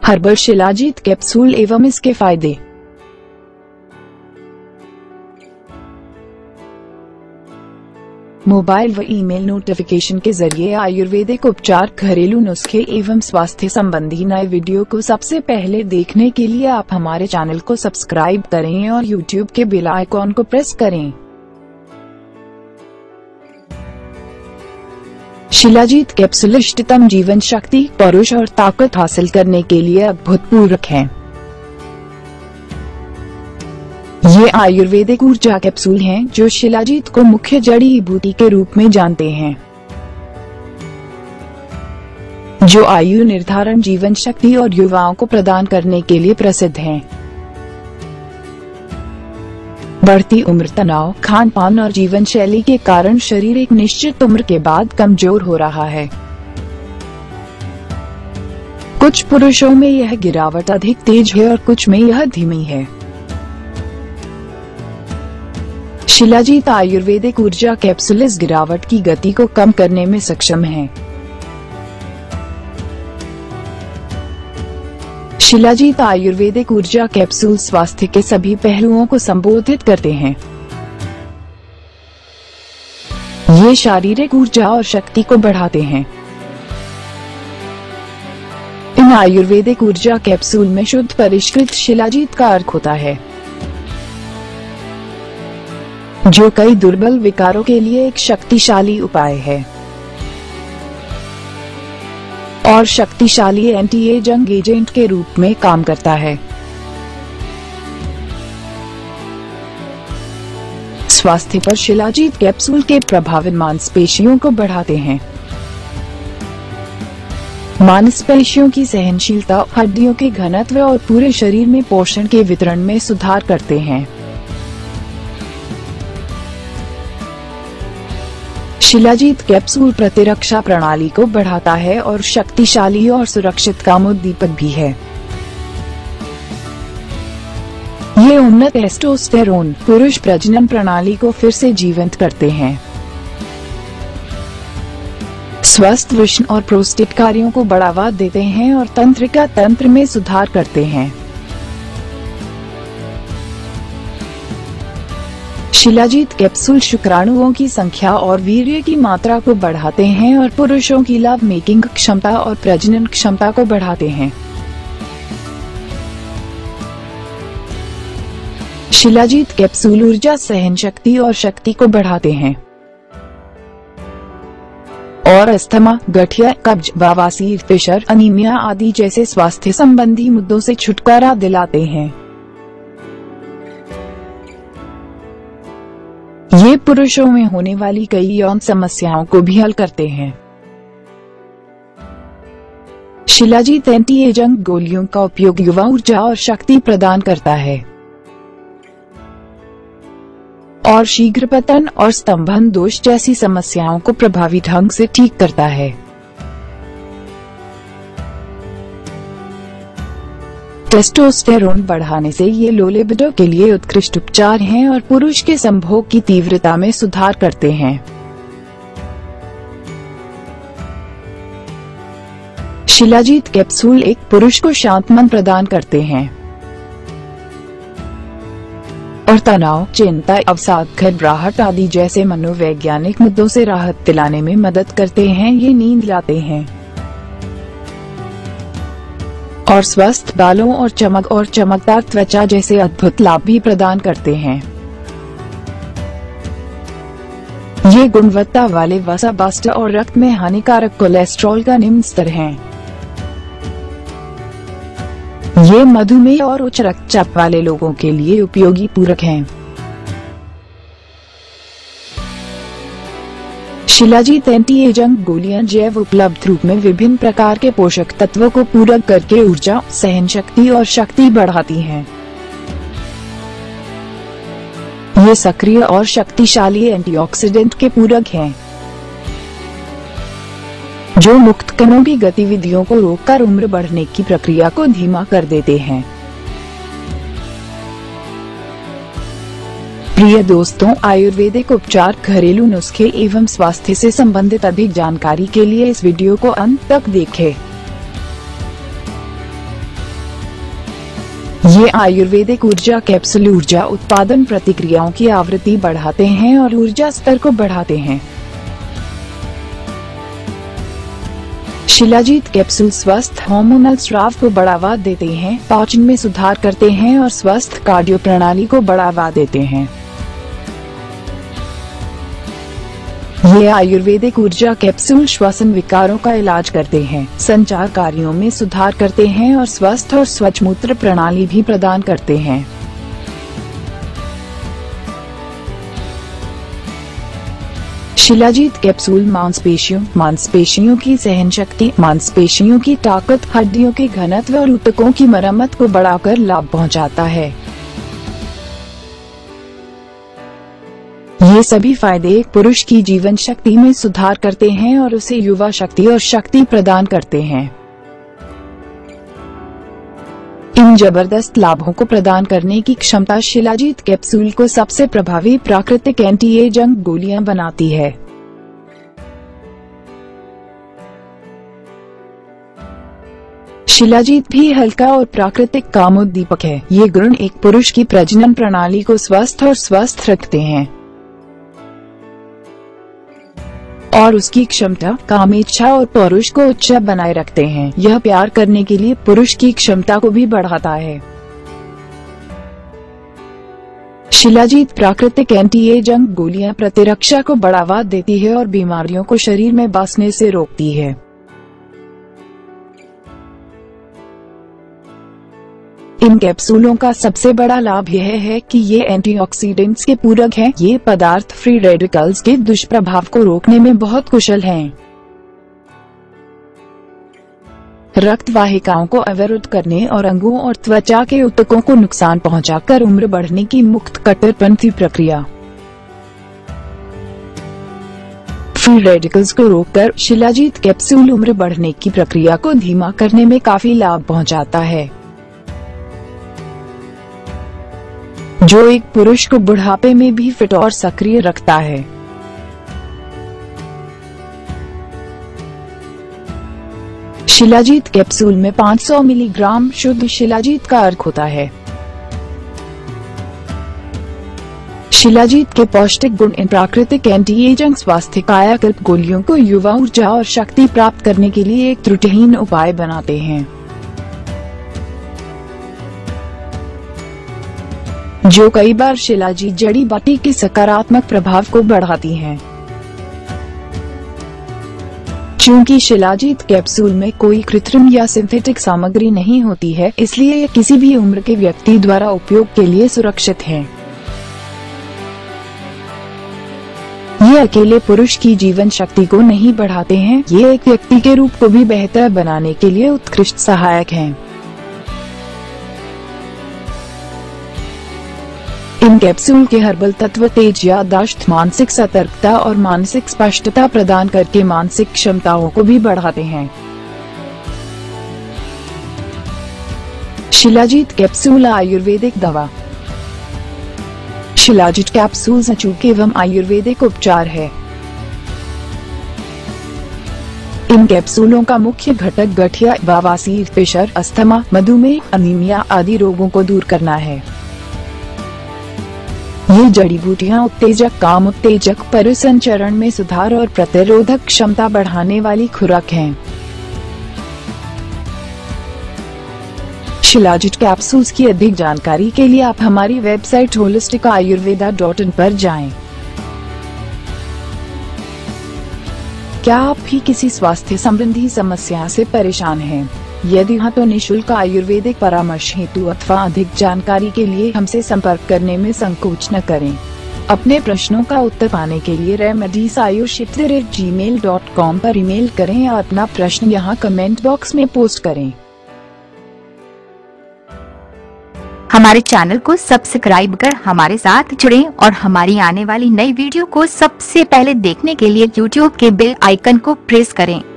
Herbal shilajit capsule एवं इसके फायदे। मोबाइल व ईमेल नोटिफिकेशन के जरिए आयुर्वेदिक उपचार, घरेलू नुस्खे एवं स्वास्थ्य संबंधी नए वीडियो को सबसे पहले देखने के लिए आप हमारे चैनल को सब्सक्राइब करें और यूट्यूब के बेल आइकॉन को प्रेस करें। शिलाजीत कैप्सूल इष्टतम जीवन शक्ति, पौरुष और ताकत हासिल करने के लिए अभूतपूर्व है। ये आयुर्वेदिक ऊर्जा कैप्सूल हैं जो शिलाजीत को मुख्य जड़ी बूटी के रूप में जानते हैं, जो आयु निर्धारण, जीवन शक्ति और युवाओं को प्रदान करने के लिए प्रसिद्ध हैं। बढ़ती उम्र, तनाव, खान पान और जीवन शैली के कारण शरीर एक निश्चित उम्र के बाद कमजोर हो रहा है। कुछ पुरुषों में यह गिरावट अधिक तेज है और कुछ में यह धीमी है। शिलाजीत आयुर्वेदिक ऊर्जा कैप्सूल इस गिरावट की गति को कम करने में सक्षम है। शिलाजीत आयुर्वेदिक ऊर्जा कैप्सूल स्वास्थ्य के सभी पहलुओं को संबोधित करते हैं। ये शारीरिक ऊर्जा और शक्ति को बढ़ाते हैं। इन आयुर्वेदिक ऊर्जा कैप्सूल में शुद्ध परिष्कृत शिलाजीत का अर्क होता है, जो कई दुर्बल विकारों के लिए एक शक्तिशाली उपाय है और शक्तिशाली एंटी एजिंग एजेंट के रूप में काम करता है। स्वास्थ्य पर शिलाजीत कैप्सूल के प्रभावित मांसपेशियों को बढ़ाते हैं। मांसपेशियों की सहनशीलता, हड्डियों के घनत्व और पूरे शरीर में पोषण के वितरण में सुधार करते हैं। शिलाजीत कैप्सूल प्रतिरक्षा प्रणाली को बढ़ाता है और शक्तिशाली और सुरक्षित कामोद्दीपक भी है। ये उन्नत टेस्टोस्टेरोन, पुरुष प्रजनन प्रणाली को फिर से जीवंत करते हैं। स्वस्थ वृषण और प्रोस्टेट कार्यों को बढ़ावा देते हैं और तंत्रिका तंत्र में सुधार करते हैं। शिलाजीत कैप्सूल शुक्राणुओं की संख्या और वीर्य की मात्रा को बढ़ाते हैं और पुरुषों की लव मेकिंग क्षमता और प्रजनन क्षमता को बढ़ाते हैं। शिलाजीत कैप्सूल ऊर्जा, सहन शक्ति और शक्ति को बढ़ाते हैं और अस्थमा, गठिया, कब्ज, बवासीर, प्रेशर, अनीमिया आदि जैसे स्वास्थ्य संबंधी मुद्दों से छुटकारा दिलाते हैं। ये पुरुषों में होने वाली कई यौन समस्याओं को भी हल करते हैं। शिलाजीत एंटी एजिंग गोलियों का उपयोग युवा ऊर्जा और शक्ति प्रदान करता है और शीघ्र पतन और स्तंभन दोष जैसी समस्याओं को प्रभावी ढंग से ठीक करता है। टेस्टोस्टेरोन बढ़ाने से ये लो लिबिडो के लिए उत्कृष्ट उपचार हैं और पुरुष के संभोग की तीव्रता में सुधार करते हैं। शिलाजीत कैप्सूल एक पुरुष को शांत मन प्रदान करते हैं और तनाव, चिंता, अवसाद, घबराहट आदि जैसे मनोवैज्ञानिक मुद्दों से राहत दिलाने में मदद करते हैं। ये नींद लाते हैं और स्वस्थ बालों और चमकदार त्वचा जैसे अद्भुत लाभ भी प्रदान करते हैं। ये गुणवत्ता वाले वसा बस्ट और रक्त में हानिकारक कोलेस्ट्रॉल का निम्न स्तर हैं। ये मधुमेह और उच्च रक्तचाप वाले लोगों के लिए उपयोगी पूरक हैं। शिलाजीत एंटी एजिंग गोलियां जैव उपलब्ध रूप में विभिन्न प्रकार के पोषक तत्वों को पूरक करके ऊर्जा, सहन शक्ति और शक्ति बढ़ाती हैं। ये सक्रिय और शक्तिशाली एंटीऑक्सीडेंट के पूरक हैं, जो मुक्त कणों की गतिविधियों को रोककर उम्र बढ़ने की प्रक्रिया को धीमा कर देते हैं। प्रिय दोस्तों, आयुर्वेदिक उपचार, घरेलू नुस्खे एवं स्वास्थ्य से संबंधित अधिक जानकारी के लिए इस वीडियो को अंत तक देखें। ये आयुर्वेदिक ऊर्जा कैप्सूल ऊर्जा उत्पादन प्रतिक्रियाओं की आवृत्ति बढ़ाते हैं और ऊर्जा स्तर को बढ़ाते हैं। शिलाजीत कैप्सूल स्वस्थ हार्मोनल स्राव को बढ़ावा देते हैं, पाचन में सुधार करते हैं और स्वस्थ कार्डियो प्रणाली को बढ़ावा देते हैं। ये आयुर्वेदिक ऊर्जा कैप्सूल श्वसन विकारों का इलाज करते हैं, संचार कार्यों में सुधार करते हैं और स्वस्थ और स्वच्छ मूत्र प्रणाली भी प्रदान करते हैं। शिलाजीत कैप्सूल मांसपेशियों की सहन शक्ति, मांसपेशियों की ताकत, हड्डियों के घनत्व और ऊतकों की मरम्मत को बढ़ाकर लाभ पहुंचाता है। ये सभी फायदे एक पुरुष की जीवन शक्ति में सुधार करते हैं और उसे युवा शक्ति और शक्ति प्रदान करते हैं। इन जबरदस्त लाभों को प्रदान करने की क्षमता शिलाजीत कैप्सूल को सबसे प्रभावी प्राकृतिक एंटी एजिंग गोलियां बनाती है। शिलाजीत भी हल्का और प्राकृतिक कामोद्दीपक है। ये गुण एक पुरुष की प्रजनन प्रणाली को स्वस्थ रखते हैं और उसकी क्षमता, कामेच्छा और पौरुष को उच्च बनाए रखते हैं। यह प्यार करने के लिए पुरुष की क्षमता को भी बढ़ाता है। शिलाजीत प्राकृतिक एंटी एजिंग गोलियां प्रतिरक्षा को बढ़ावा देती है और बीमारियों को शरीर में बसने से रोकती है। इन कैप्सूलों का सबसे बड़ा लाभ यह है कि ये एंटीऑक्सीडेंट्स के पूरक हैं। ये पदार्थ फ्री रेडिकल्स के दुष्प्रभाव को रोकने में बहुत कुशल हैं। रक्त वाहिकाओं को अवरुद्ध करने और अंगों और त्वचा के ऊतकों को नुकसान पहुंचाकर उम्र बढ़ने की मुक्त कट्टरपंथी प्रक्रिया। फ्री रेडिकल्स को रोककर शिलाजीत कैप्सूल उम्र बढ़ने की प्रक्रिया को धीमा करने में काफी लाभ पहुंचाता है, जो एक पुरुष को बुढ़ापे में भी फिट और सक्रिय रखता है। शिलाजीत कैप्सूल में 500 मिलीग्राम शुद्ध शिलाजीत का अर्क होता है। शिलाजीत के पौष्टिक गुण इन प्राकृतिक एंटी एजिंग स्वास्थ्य कायाकल्प गोलियों को युवा ऊर्जा और शक्ति प्राप्त करने के लिए एक त्रुटिहीन उपाय बनाते हैं, जो कई बार शिलाजीत जड़ी बूटी के सकारात्मक प्रभाव को बढ़ाती हैं। चूंकि शिलाजीत कैप्सूल में कोई कृत्रिम या सिंथेटिक सामग्री नहीं होती है, इसलिए ये किसी भी उम्र के व्यक्ति द्वारा उपयोग के लिए सुरक्षित है। ये अकेले पुरुष की जीवन शक्ति को नहीं बढ़ाते हैं, ये एक व्यक्ति के रूप को भी बेहतर बनाने के लिए उत्कृष्ट सहायक हैं। इन कैप्सूल के हर्बल तत्व तेज याददाश्त, मानसिक सतर्कता और मानसिक स्पष्टता प्रदान करके मानसिक क्षमताओं को भी बढ़ाते हैं। शिलाजीत कैप्सूल आयुर्वेदिक दवा। शिलाजीत कैप्सूल अचूक एवं आयुर्वेदिक उपचार है। इन कैप्सूलों का मुख्य घटक गठिया, बवासीर, प्रेशर, अस्थमा, मधुमेह, अनीमिया आदि रोगों को दूर करना है। ये जड़ी बूटियां उत्तेजक, काम उत्तेजक, परिसंचरण में सुधार और प्रतिरोधक क्षमता बढ़ाने वाली खुराक हैं। शिलाजीत कैप्सूल्स की अधिक जानकारी के लिए आप हमारी वेबसाइट holisticayurveda.in पर जाएं। क्या आप भी किसी स्वास्थ्य संबंधी समस्या से परेशान हैं? यदि हाँ, तो निशुल्क आयुर्वेदिक परामर्श हेतु अथवा अधिक जानकारी के लिए हमसे संपर्क करने में संकोच न करें। अपने प्रश्नों का उत्तर पाने के लिए remediesayush@gmail.com पर ईमेल करें या अपना प्रश्न यहाँ कमेंट बॉक्स में पोस्ट करें। हमारे चैनल को सब्सक्राइब कर हमारे साथ जुड़ें और हमारी आने वाली नई वीडियो को सबसे पहले देखने के लिए YouTube के बेल आइकन को प्रेस करें।